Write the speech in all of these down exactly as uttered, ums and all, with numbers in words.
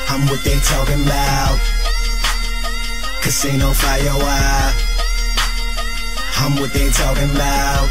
I'm what they talking about. Casino fire, why? I'm what they talking about.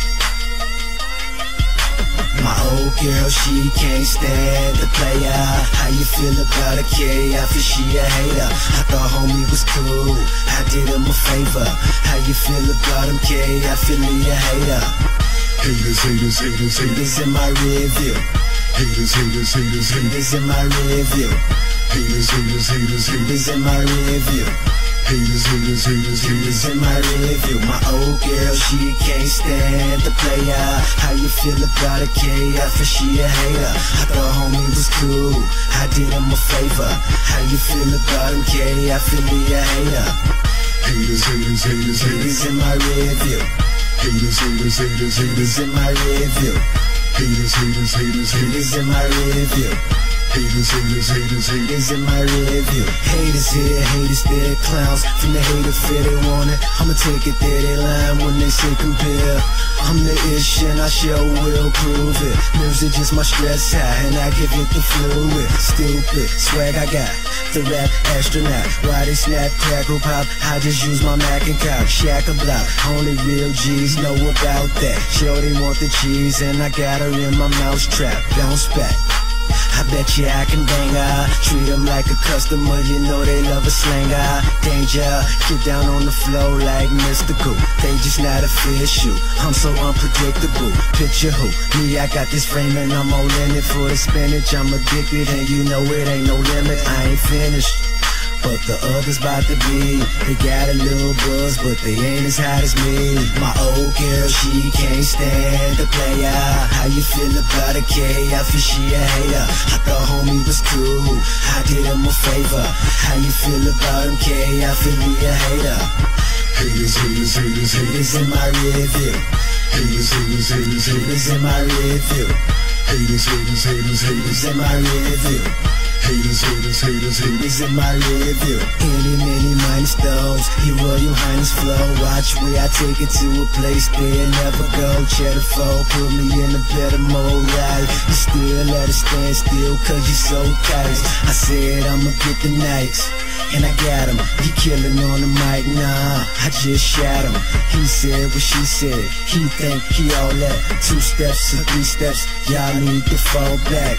My old girl, she can't stand the player. How you feel about a K? I feel she a hater. I thought homie was cool, I did him a favor. How you feel about him, K? I feel he a hater. Haters, haters, haters, Haters in my rear view. haters, haters, haters, haters, Haters in my rear view. haters, haters, haters, haters, Haters in my rear view. haters, haters, haters, haters. Haters in my rear view. My old girl, she can't stand the player. How you feel about a K? I feel she a hater. I thought homie was cool, I did him a favor. How you feel about him, K? I feel he a hater. Haters, haters, haters, haters, Haters in my rear view. haters, haters, haters, haters, Haters in my rear view. haters, haters, haters, haters, Haters in my rear view. haters, haters, haters, haters. Haters in my rear view. Haters here, haters there, clowns from the hater fear they want it. I'ma take it there, they lying when they say compare. I'm the ish and I sure will prove it. Music is my stress high and I give it the fluid. Stupid swag I got, the rap astronaut. Why they snap, crackle, pop? I just use my Mac and cock. Shack a block, only real G's know about that. Sure they want the cheese and I got her in my mouse trap. Don't spat, I bet you I can bang her. Treat them like a customer, you know they love a slanger. Danger, get down on the floor like mystical. They just not official, I'm so unpredictable. Picture who? Me, I got this frame and I'm all in it for the spinach. I'm addicted and you know it ain't no limit. I ain't finished, but the others bout to be. They got a little buzz, but they ain't as hot as me. My old girl, she can't stand the player. How you feel about a K? I feel she a hater. I thought homie was cool, I did him a favor. How you feel about him, K? I feel he a hater. Haters, haters, haters, haters, Haters in my rear view. haters, haters, haters, haters, Haters in my rear view. haters, haters, haters, haters, Haters in my rear view. haters, haters, haters, haters. Haters in my rear view. Any, many, mine stones. Your Royal Highness flow. Watch where I take it to a place there never go. Cheddar foe, put me in a better mode, right? You still let it stand still cause you so tight. I said I'ma get the nights, and I got him. He killing on the mic, nah, I just shot him. He said what she said, he think he all that. Two steps or three steps, y'all need to fall back.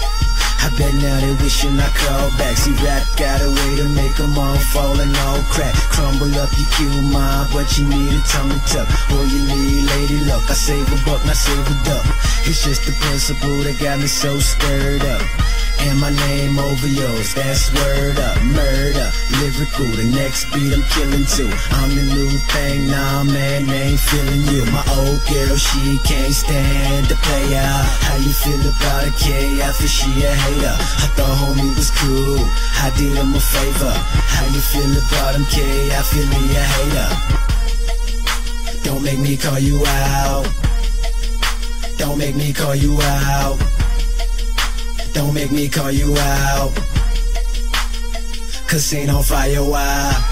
I bet now they wishing I called back. See, rap got a way to make them all fall and all crack. Crumble up, you kill mine, but you need a tummy tuck. Or you need lady luck. I save a buck, not save a duck. It's just the principle that got me so stirred up. And my name over yours, that's word up. Murder, lyrical, the next beat I'm killing too. I'm the new thing, nah man, they ain't feeling you. My old girl, she can't stand the player. How you feel about a K? I feel she a hater. I thought homie was cool, I did him a favor. How you feel about him, K? I feel he a hater. Don't make me call you out. Don't make me call you out. Don't make me call you out. Casino fire, why?